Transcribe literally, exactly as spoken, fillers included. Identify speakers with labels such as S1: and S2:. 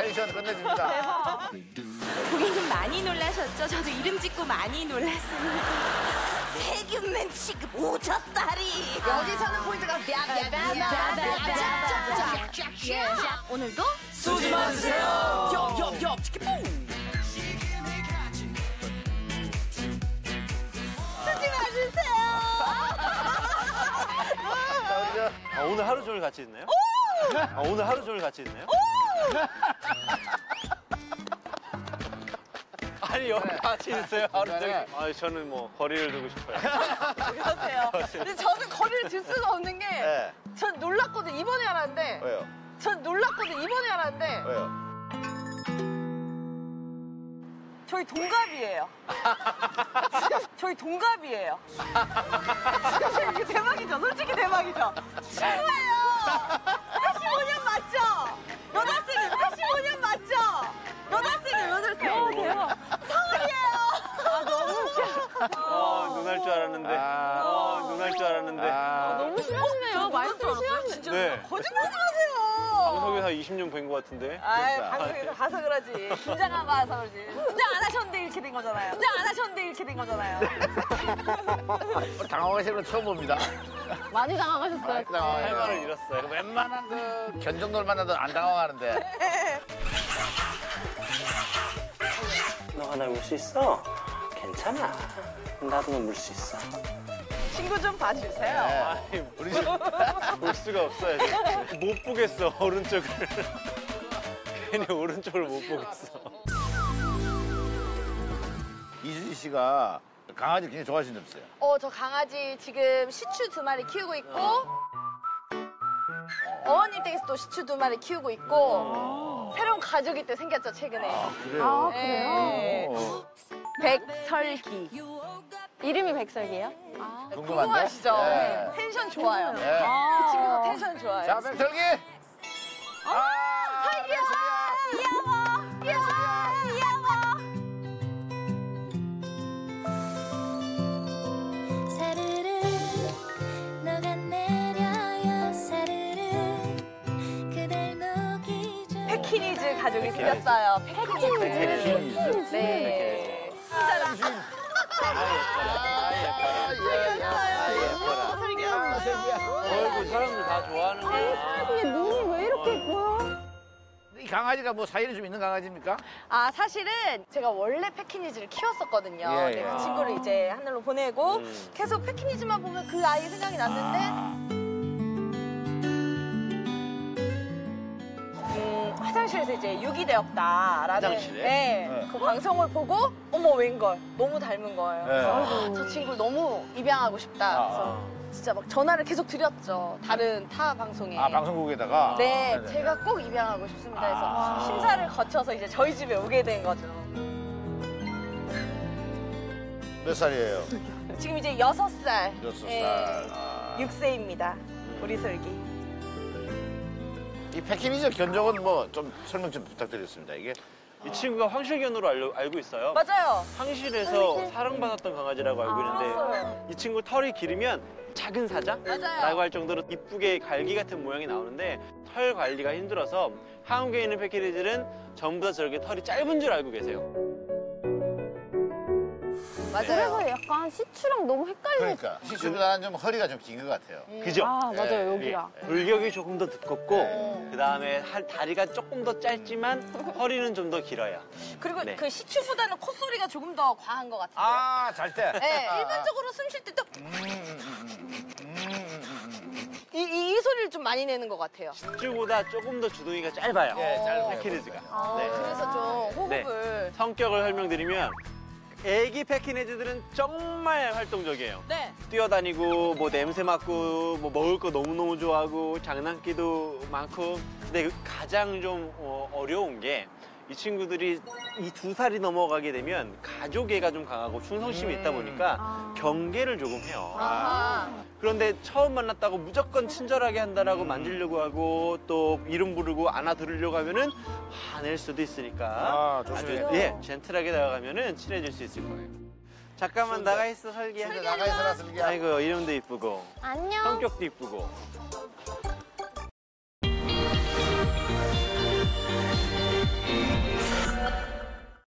S1: 미션 끝내줍니다.
S2: 대박. 고객님 많이 놀라셨죠? 저도 이름 짓고 많이 놀랐습니다. 세균맨 취급 오졌다리.
S3: 여기서는 포인트가
S2: 오늘도
S4: 쏘지마 주세요.
S2: 엽엽엽 치키뽕.
S3: 쓰지 마주세요.
S4: 아, 오늘 하루 종일 같이 있나요? 아, 오늘 하루 종일 같이 있나요? 아니 여기 같이 있어요 하루 종일. 아 저는 뭐 거리를 두고 싶어요.
S3: 그러세요. 근데 저는 거리를 둘 수가 없는 게
S1: 네.
S3: 전 놀랐거든 이번에 알았는데.
S1: 왜요?
S3: 전 놀랐거든 이번에 알았는데.
S1: 왜요?
S3: 저희 동갑이에요. 저희 동갑이에요. 이게 대박이죠? 솔직히 대박이죠? 친구예요. 팔십오 년 맞죠? 여자생이 팔십오 년 맞죠? 여자생이 여자생. 어, 대박. 서울이에요. 아, 너무 웃겨.
S4: 어 눈 할 줄 알았는데.
S1: 아.
S4: 어 눈 할 줄 알았는데.
S1: 아.
S3: 너무 싫어하시네요. 말씀 싫어하시네. 진짜
S4: 네.
S3: 거짓말하지 마세요.
S4: 방송에서 이십 년 뵌 것 같은데.
S3: 아,
S1: 그러니까.
S3: 방송에서 가서 그러지. 긴장하고 와서 그러지. 긴장 안 하셨는데 이렇게 된 거잖아요. 긴장 안 하셨는데 이렇게 된 거잖아요.
S1: 당황하시는 건 처음 봅니다.
S3: 많이 당황하셨어요.
S4: 할 말을 잃었어요.
S1: 웬만한 그 견종들 만나도 안 당황하는데.
S4: 너가 날 물 수 있어? 괜찮아. 나도 너 물 수 있어.
S3: 친구 좀 봐주세요.
S4: 아니 우리 볼 수가 없어요. 못 보겠어 오른쪽을. 괜히 오른쪽을 못 보겠어.
S1: 이수지 씨가 강아지 굉장히 좋아하신다면서요?
S3: 어, 저 강아지 지금 시추 두 마리 키우고 있고 어머님 댁에서 또 시추 두 마리 키우고 있고 새로운 가족이 또 생겼죠, 최근에.
S1: 아, 그래요?
S3: 네.
S1: 오.
S3: 백설기.
S5: 이름이 백설기예요?
S3: 아,
S1: 궁금한데?
S3: 궁금하시죠?
S1: 네.
S3: 텐션 좋아요.
S1: 네.
S3: 그 친구도 텐션 좋아요.
S1: 자, 백설기! 아,
S3: 설기야! 귀여워! 귀여워! 귀여워!
S6: 사르르 녹아내려요 사르르 그댈 녹이죠
S3: 패키니즈 가족이 생겼어요. 패키니즈.
S1: 패키니즈.
S3: 네.
S4: 어이구 사람들 다 좋아하는 거야.
S5: 눈이 왜 이렇게 예뻐요?
S1: 이 강아지가 뭐 사연이 좀 있는 강아지입니까?
S3: 아, 사실은 제가 원래 패키니즈를 키웠었거든요.
S1: 예,
S3: 네,
S1: 예.
S3: 그 친구를 이제 하늘로 보내고
S4: 음.
S3: 계속 패키니즈만 보면 그 아이 생각이 났는데 음, 화장실에서 이제 유기되었다라는
S4: 화장실에?
S3: 네,
S1: 네.
S3: 그 방송을 보고 어머 웬걸 너무 닮은 거예요.
S1: 네.
S3: 그래서 아, 저 친구를 너무 입양하고 싶다. 그래서
S4: 아.
S3: 진짜 막 전화를 계속 드렸죠. 다른 타 방송에.
S1: 아, 방송국에다가?
S3: 네,
S1: 네네네.
S3: 제가 꼭 입양하고 싶습니다 해서
S1: 아.
S3: 심사를 거쳐서 이제 저희 집에 오게 된 거죠.
S1: 몇 살이에요?
S3: 지금 이제 여섯 살.
S1: 여섯 살.
S3: 예,
S1: 아.
S3: 육 세입니다. 우리 설기.
S1: 이 패키니즈 견종은 뭐 좀 설명 좀 부탁드리겠습니다. 이게
S4: 이 친구가 황실견으로 알고, 알고 있어요.
S3: 맞아요.
S4: 황실에서 사랑받았던 강아지라고 알고 있는데
S3: 알았어요.
S4: 이 친구 털이 길으면 작은 사자라고
S3: 맞아요.
S4: 할 정도로 이쁘게 갈기 같은 모양이 나오는데 털 관리가 힘들어서 한국에 있는 패키니즈는 전부 다 저렇게 털이 짧은 줄 알고 계세요.
S3: 맞아요.
S5: 그래서 약간 시추랑 너무 헷갈리는.
S1: 그러니까 시추보다는 좀 허리가 좀 긴 것 같아요.
S4: 그죠?
S5: 아, 맞아요,
S1: 예,
S5: 여기가.
S4: 예. 골격이 조금 더 두껍고
S3: 네.
S4: 그다음에 할- 다리가 조금 더 짧지만 허리는 좀 더 길어요.
S3: 그리고
S4: 네.
S3: 그 시추보다는 콧소리가 조금 더 과한 것 같은데요.
S1: 아, 잘 때.
S3: 네,
S1: 아,
S3: 일반적으로 숨 쉴 때도
S1: 음, 음, 음, 음, 음, 음.
S3: 이, 이, 이 소리를 좀 많이 내는 것 같아요.
S4: 시추보다 조금 더 주둥이가 짧아요.
S1: 예, 짧아요.
S4: 패키니즈가.
S3: 아,
S4: 네.
S3: 그래서 좀
S4: 네.
S3: 호흡을.
S4: 성격을 설명드리면 애기 패키니즈들은 정말 활동적이에요.
S3: 네.
S4: 뛰어다니고 뭐 냄새 맡고 뭐 먹을 거 너무너무 좋아하고 장난기도 많고 근데 그 가장 좀 어, 어려운 게 이 친구들이 이 두 살이 넘어가게 되면 가족애가 좀 강하고 충성심이 있다 보니까 경계를 조금 해요.
S3: 아.
S4: 그런데 처음 만났다고 무조건 친절하게 한다라고 만지려고 하고 또 이름 부르고 안아들으려고 하면은 화낼 수도 있으니까
S1: 아,
S4: 아주
S1: 조심해요.
S4: 예 젠틀하게 다가가면은 친해질 수 있을 거예요. 잠깐만 나가 있어 설기야.
S1: 나가 있어라, 슬기야.
S4: 아이고 이름도 이쁘고
S5: 안녕.
S4: 성격도 이쁘고